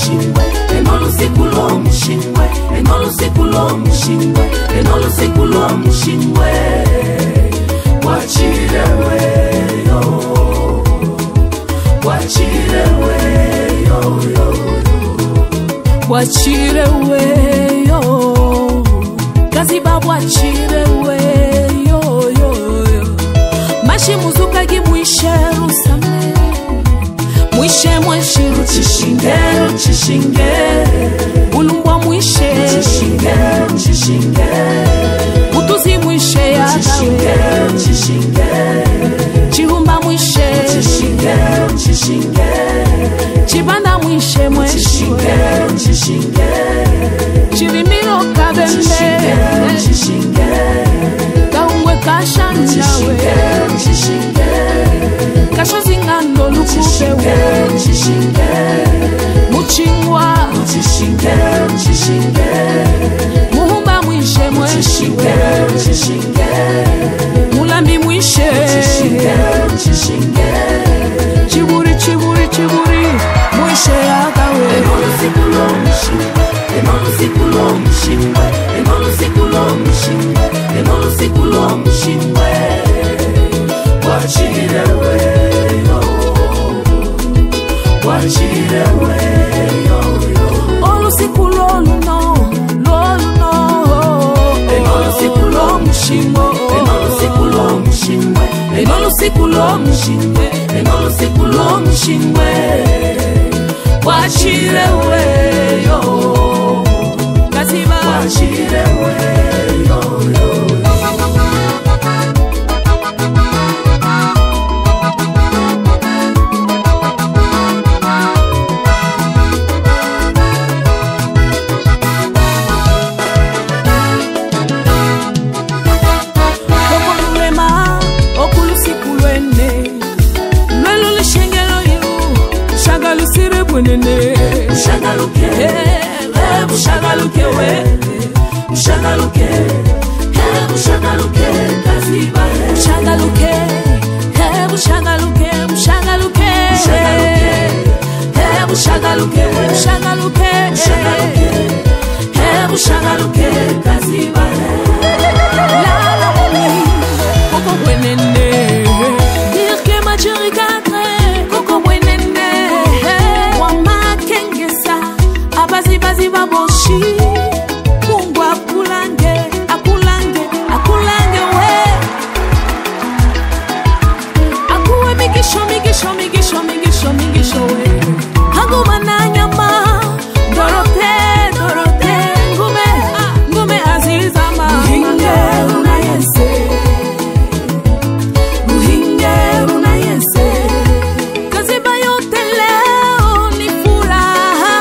mushingwe, enolo sikulo mushingwe, enolo sikulo mushingwe, enolo sikulo mushingwe. Wachirewe yo, wachirewe yo yo yo, wachirewe yo, kaziba wachirewe yo yo yo. Mashi muzuka gi mwishe rusame, mwishe mwishe ruchishinge ruchishinge, ulumbwa mwishe ruchishinge ruchishinge, utuzi mwishe ya kawe ruchishinge, chihumba mwishe ruchishinge ruchishinge, chibanda mwishe mwishe ruchishinge ruchishinge, chirimiro kabembe ruchishinge, kaungwe kashandawe ruchishinge, kashozi ngando lukubewe ruchishinge, muchingwa ruchishinge ruchishinge, muhumba mwishe mwishinge ruchishinge, mulambi mwishe ruchishinge ruchishinge, chiburi chiburi chiburi mwishe yakawe. Enolo sikulo mushingwe, enolo sikulo mushingwe, enolo sikulo mushingwe, enolo sikulo mushingwe. Wachirewe yo, wachirewe yo yo. Olu sikulo luno, loluno. Enolo sikulo mushingwe, enolo sikulo mushingwe, enolo sikulo mushingwe, enolo sikulo mushingwe. Wachirewe yo, kaziba wachirewe yo yo. Ushagaluke, ushagaluke we, ushagaluke, ushagaluke, kaziba. Ushagaluke, ushagaluke, ushagaluke, ushagaluke, ushagaluke, ushagaluke, kaziba. La la mami, koko wenende, dire que ma chérie quatre, koko wenende. Abazi bazi baboshi, Mungu akulange, akulange, akulange we. Akuwe migisho, migisho, migisho, migisho, migisho we. Haguma na nyama, Dorote, Dorote, ngume, ngume azizama. Muhinge unayense, muhinge unayense. Kaziba yote leo ni furaha.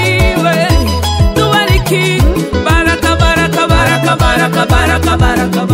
baraka baraka baraka baraka.